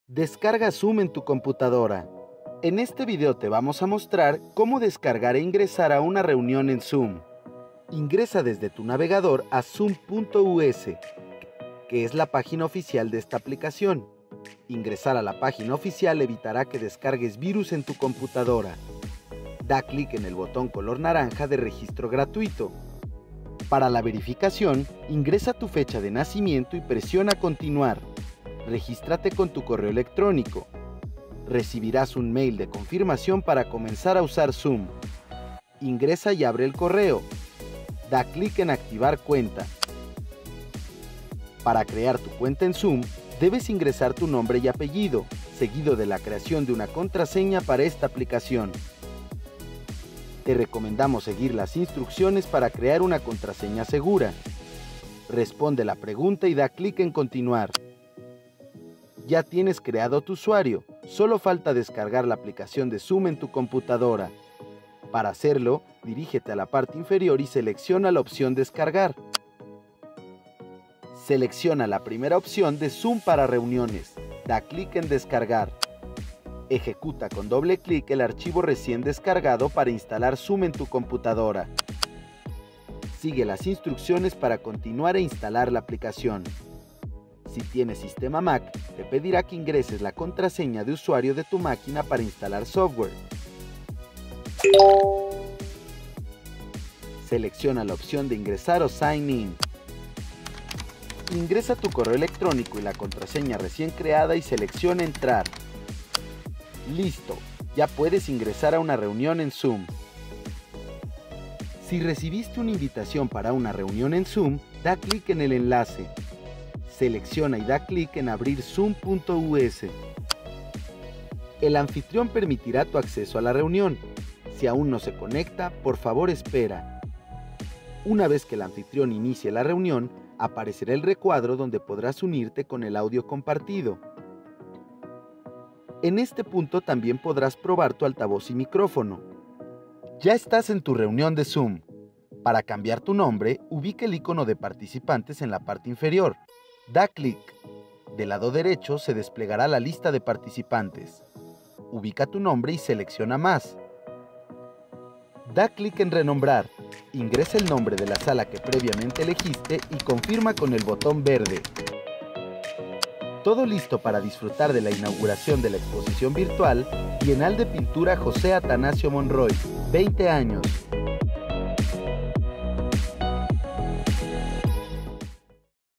Descarga Zoom en tu computadora. En este video te vamos a mostrar cómo descargar e ingresar a una reunión en Zoom. Ingresa desde tu navegador a zoom.us, que es la página oficial de esta aplicación. Ingresar a la página oficial evitará que descargues virus en tu computadora. Da clic en el botón color naranja de registro gratuito. Para la verificación, ingresa tu fecha de nacimiento y presiona continuar. Regístrate con tu correo electrónico. Recibirás un mail de confirmación para comenzar a usar Zoom. Ingresa y abre el correo. Da clic en activar cuenta. Para crear tu cuenta en Zoom, debes ingresar tu nombre y apellido, seguido de la creación de una contraseña para esta aplicación. Te recomendamos seguir las instrucciones para crear una contraseña segura. Responde la pregunta y da clic en continuar. Ya tienes creado tu usuario, solo falta descargar la aplicación de Zoom en tu computadora. Para hacerlo, dirígete a la parte inferior y selecciona la opción Descargar. Selecciona la primera opción de Zoom para reuniones. Da clic en Descargar. Ejecuta con doble clic el archivo recién descargado para instalar Zoom en tu computadora. Sigue las instrucciones para continuar e instalar la aplicación. Si tienes sistema Mac, te pedirá que ingreses la contraseña de usuario de tu máquina para instalar software. Selecciona la opción de ingresar o Sign In. Ingresa tu correo electrónico y la contraseña recién creada y selecciona Entrar. Listo, ya puedes ingresar a una reunión en Zoom. Si recibiste una invitación para una reunión en Zoom, da clic en el enlace. Selecciona y da clic en abrir zoom.us. El anfitrión permitirá tu acceso a la reunión. Si aún no se conecta, por favor espera. Una vez que el anfitrión inicie la reunión, aparecerá el recuadro donde podrás unirte con el audio compartido. En este punto también podrás probar tu altavoz y micrófono. Ya estás en tu reunión de Zoom. Para cambiar tu nombre, ubica el icono de participantes en la parte inferior. Da clic. Del lado derecho se desplegará la lista de participantes. Ubica tu nombre y selecciona Más. Da clic en Renombrar. Ingresa el nombre de la sala que previamente elegiste y confirma con el botón verde. Todo listo para disfrutar de la inauguración de la exposición virtual Bienal de Pintura José Atanasio Monroy, 20 años.